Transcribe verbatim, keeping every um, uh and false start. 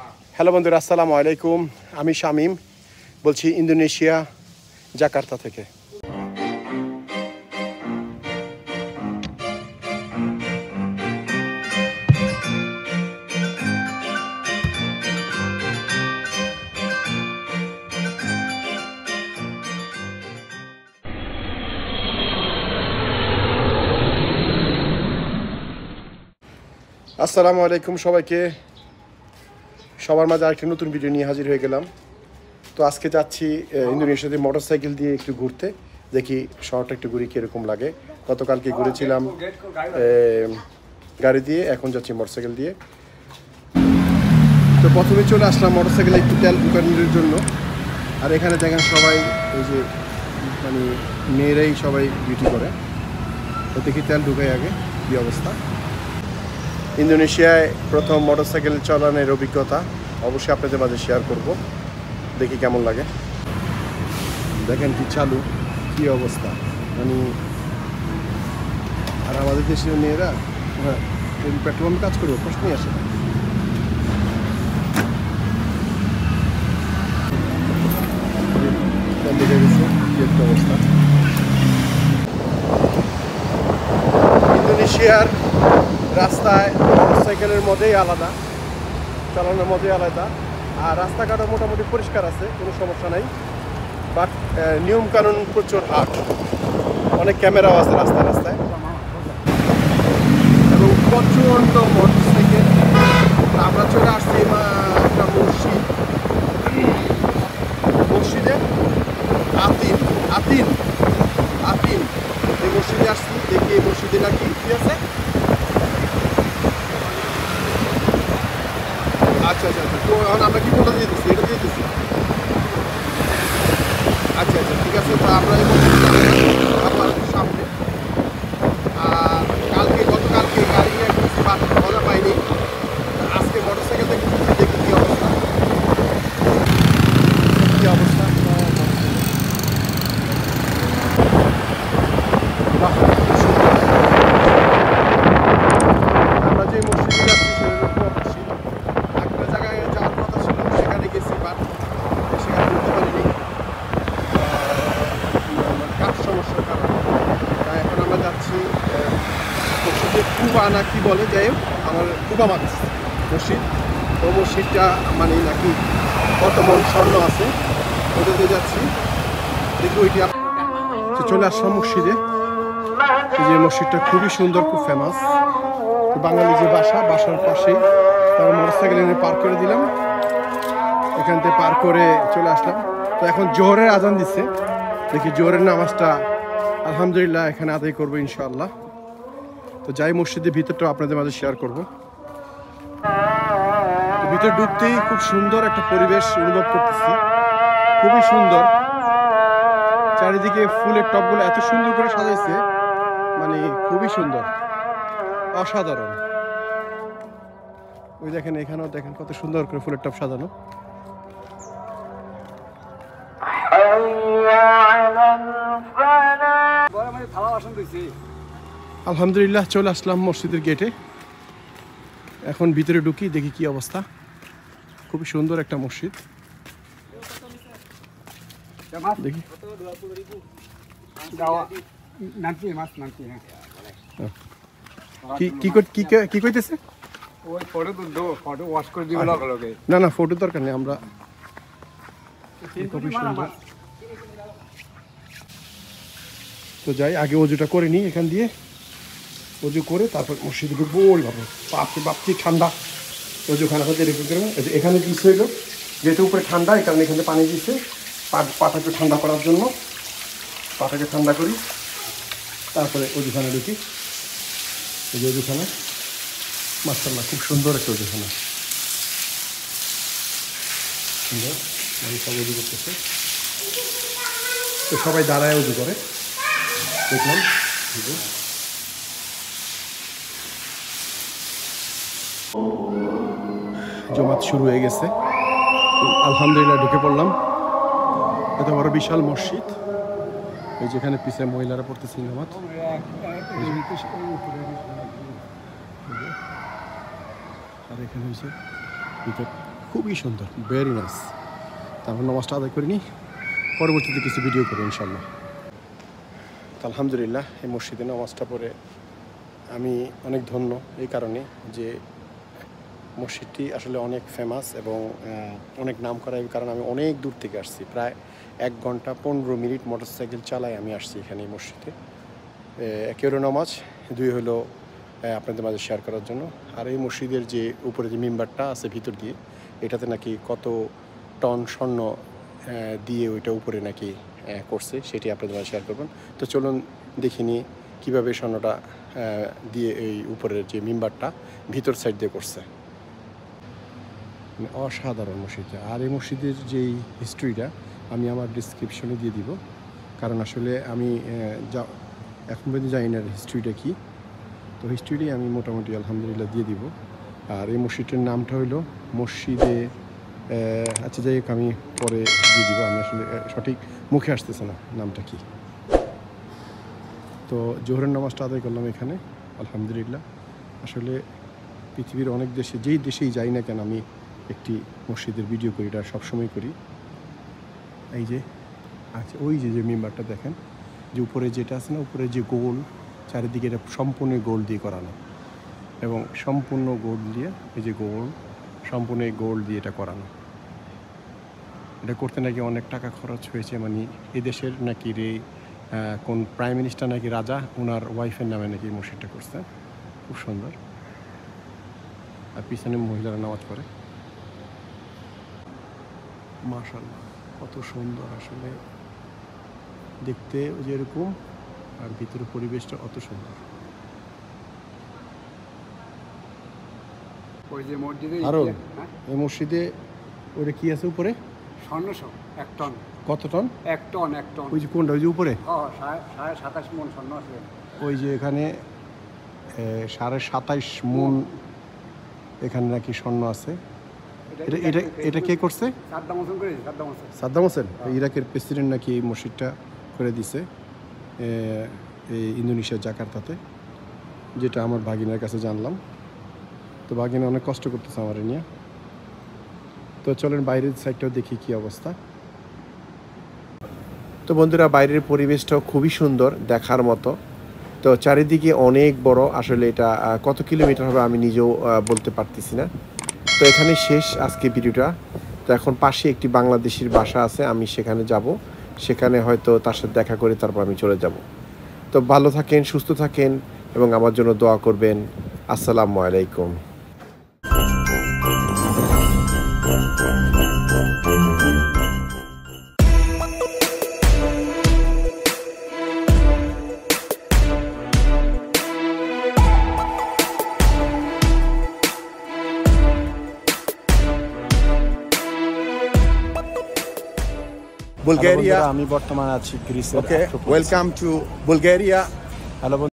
Hello বন্ধুরা, আসসালামু আলাইকুম। আমি শামীম বলছি ইন্দোনেশিয়া, জাকার্তা থেকে। আসসালামু আলাইকুম সবাইকে। সবার মাঝে আরেকটি নতুন ভিডিও নিয়ে হাজির হয়ে গেলাম। তো আজকে যাচ্ছি ইন্দোনেশিয়াতে মোটর সাইকেল দিয়ে একটু ঘুরতে, দেখি শহরটা একটু ঘুরি কীরকম লাগে। গতকালকে ঘুরেছিলাম গাড়ি দিয়ে, এখন যাচ্ছি মোটর সাইকেল দিয়ে। তো প্রথমে চলে আসলাম মোটর সাইকেলে একটু তেল ঢুকানোর জন্য। আর এখানে দেখেন সবাই এই যে মানে মেয়েরাই সবাই ডিউটি করে। তো দেখি তেল ঢুকাই আগে কী অবস্থা। ইন্দোনেশিয়ায় প্রথম মোটরসাইকেল চালানোর অভিজ্ঞতা অবশ্যই আপনাদের মাঝে শেয়ার করব, দেখি কেমন লাগে। দেখেন কি চালু, কি অবস্থা মানে। আর আমাদের দেশের মেয়েরা হ্যাঁ পেট্রোল পাম্পে কাজ করবো, প্রশ্নই আসে না। দেখে গেছে কি একটা অবস্থা। ইন্দোনেশিয়ার রাস্তায় মোটরসাইকেলের মধ্যেই আলাদা, চালানোর মধ্যেই আলাদা। আর রাস্তাঘাটও মোটামুটি পরিষ্কার আছে, কোনো সমস্যা নাই। বাট নিয়মকানুন প্রচুর হাট, অনেক ক্যামেরাও আছে রাস্তায় রাস্তায় এবং প্রচণ্ড মোটরসাইকেল। আমরা চলে আসছি একটা মসজিদ, মসজিদে আতিন আতিন আতিন এই মসজিদে আসছি। দেখি এই মসজিদে নাকি কি আছে। আচ্ছা আচ্ছা আচ্ছা, তো এখন আমরা কি কোনটা দিয়ে দিচ্ছি? এটা দিয়ে দিচ্ছি। আচ্ছা আচ্ছা ঠিক আছে। তো আমরা এই আমার সামনে আর কালকে গতকালকে গাড়ি নিয়ে মজা পাইনি। আজকে মোটর সাইকেল থেকে দেখি কী অবস্থা, কী অবস্থা। আমরা যে মসজিদে যাচ্ছি সেটা মসজিদ একটা জায়গায় যাওয়ার কথা ছিল, সেখানে গেছি বাট সেখানে ঘুরতে পারিনি কাজ সমস্যার কারণে। তাই এখন আমরা যাচ্ছি মসজিদে কুবা না কি বলে, যাই হোক আমার কুবা মাছ মসজিদ। ও মসজিদটা মানে নাকি কত মন স্বর্ণ আছে, ওটাতে যাচ্ছি দেখি ওইটা। চলে আসলাম মসজিদে। এই যে মসজিদটা খুবই সুন্দর, খুব ফেমাস। বাঙালি যে বাসা, বাসার পাশেই তারা মোটর সাইকেল এনে পার্ক করে দিলাম। এখান থেকে পার করে চলে আসলাম। তো এখন জোহরের আজান দিচ্ছে, দেখি জোহরের নামাজটা আলহামদুলিল্লাহ এখানে আদায় করবো ইনশাআল্লাহ। তো যাই মসজিদের ভিতরটা আপনাদের মাঝে শেয়ার করব। তো ভিতরে ঢুকতেই খুব সুন্দর একটা পরিবেশ অনুভব করতেছি, খুবই সুন্দর। চারিদিকে ফুলের টবগুলো এত সুন্দর করে সাজাইছে, মানে খুবই সুন্দর, অসাধারণ। ওই দেখেন, এখানেও দেখেন কত সুন্দর করে ফুলের টব সাজানো। আলহামদুলিল্লাহ চলে আসলাম মসজিদের গেটে। এখন ভিতরে ঢুকি, দেখি কি অবস্থা। খুবই সুন্দর একটা মসজিদ। দেখি কি কইতেছে। না না ফটো দরকার নেই, আমরা খুবই সুন্দর। তো যাই আগে অজুটা করে নিই, এখান দিয়ে অজু করে তারপর মসজিদে ঢুকবো। ওই ভাবে বাপরে বাপটি ঠান্ডা। অজুখানা হতে রেখে দেবো। এখানে কি ছিল, যেহেতু উপরে ঠান্ডা এই কারণে এখানে পানি দিচ্ছে পাটাকে ঠান্ডা করার জন্য। পাটাকে ঠান্ডা করি, তারপরে অজুখানা ঢুকি। এই যে অজুখানা, মাশাআল্লাহ খুব সুন্দর একটা অজুখানা, সুন্দর। সব অজু করতেছে, তো সবাই দাঁড়ায় অজু করে দেখলাম। জমাত শুরু হয়ে গেছে, আলহামদুলিল্লাহ ঢুকে পড়লাম। এত বড় বিশাল মসজিদ। এই যেখানে পিছিয়ে মহিলারা পড়তেছে নামাজ। আর এখানে হচ্ছে ভিতর খুবই সুন্দর, ভেরি নাইস। তারপর নামাজটা আদায় করে নিই, পরবর্তীতে কিছু ভিডিও করি ইনশাল্লাহ। আলহামদুলিল্লাহ, এই মসজিদে নামাজটা পড়ে আমি অনেক ধন্য এই কারণে যে মসজিদটি আসলে অনেক ফেমাস এবং অনেক নাম করা, এই কারণে আমি অনেক দূর থেকে আসছি। প্রায় এক ঘন্টা পনেরো মিনিট মোটরসাইকেল চালাই আমি আসছি এখানে এই মসজিদে। একে হলো নামাজ, দুই হলো আপনাদের মাঝে শেয়ার করার জন্য। আর এই মসজিদের যে উপরে যে মেম্বারটা আছে ভিতর দিয়ে, এটাতে নাকি কত টন স্বর্ণ দিয়ে ওইটা উপরে নাকি করছে, সেটি আপনাদের মাঝে শেয়ার করবেন। তো চলুন দেখিনি কীভাবে স্বর্ণটা দিয়ে এই উপরের যে মেম্বারটা ভিতর সাইড দিয়ে করছে। অসাধারণ মসজিদটা। আর এই মসজিদের যেই হিস্ট্রিটা আমি আমার ডিসক্রিপশনে দিয়ে দিব, কারণ আসলে আমি যা এখন পর্যন্ত জানি না হিস্ট্রিটা কী। তো হিস্ট্রিটাই আমি মোটামুটি আলহামদুলিল্লাহ দিয়ে দিব। আর এই মসজিদটার নামটা হইল মসজিদে, আচ্ছা যাই হোক আমি পরে দিয়ে দিব, আমি আসলে সঠিক মুখে আসতেছে না নামটা কি। তো জোহরের নামাজটা আদায় করলাম এখানে আলহামদুলিল্লাহ। আসলে পৃথিবীর অনেক দেশে, যেই দেশেই যাই না কেন, আমি একটি মসজিদের ভিডিও করি, এটা সবসময় করি। এই যে আচ্ছা, ওই যে যে মেম্বারটা দেখেন, যে উপরে যেটা আছে না, উপরে যে গোল চারিদিকে, এটা সম্পূর্ণ গোল দিয়ে করানো, এবং সম্পূর্ণ গোল দিয়ে, এই যে গোল সম্পূর্ণ গোল দিয়ে এটা করানো। এটা করতে নাকি অনেক টাকা খরচ হয়েছে, মানে এদেশের নাকি রে কোন প্রাইম মিনিস্টার নাকি রাজা, ওনার ওয়াইফের নামে নাকি মসজিদটা করছে। খুব সুন্দর। আর পিছনে মহিলারা নামাজ পড়ে। মাশাআল্লাহ, কত সুন্দর আসলে দেখতে যেরকম, আর ভিতরে পরিবেশটা অত সুন্দর। ওই যে মসজিদে, আরো এই মসজিদে ওটা কি আছে উপরে? স্বর্ণ সব এক টন। কত টন? এক টন, এক টন। ওই যে কোনটা, ওই যে উপরে? হ্যাঁ, সাড়ে সাতাশ মন স্বর্ণ আছে। ওই যে এখানে সাড়ে সাতাইশ মন এখানে নাকি স্বর্ণ আছে। এটা এটা এটা কে করছে? সাদ্দাম হোসেন করেছে। সাদ্দাম হোসেন, সাদ্দাম হোসেন ইরাকের প্রেসিডেন্ট নাকি এই মসজিদটা করে দিছে এই ইন্দোনেশিয়ার জাকার্তাতে, যেটা আমার ভাগিনার কাছে জানলাম। তো ভাগিনা অনেক কষ্ট করতেছে আমার নিয়ে। তো চলেন বাইরের সাইডটাও দেখি কি অবস্থা। তো বন্ধুরা, বাইরের পরিবেশটাও খুবই সুন্দর, দেখার মতো। তো চারিদিকে অনেক বড়, আসলে এটা কত কিলোমিটার হবে আমি নিজেও বলতে পারতেছি না। তো এখানে শেষ আজকে ভিডিওটা। তো এখন পাশে একটি বাংলাদেশির বাসা আছে, আমি সেখানে যাব, সেখানে হয়তো তার সাথে দেখা করে তারপর আমি চলে যাব। তো ভালো থাকেন, সুস্থ থাকেন এবং আমার জন্য দোয়া করবেন। আসসালামু আলাইকুম। Bulgaria. আমি বর্তমানে আছি গ্রিসের। Okay, welcome to Bulgaria. Hello.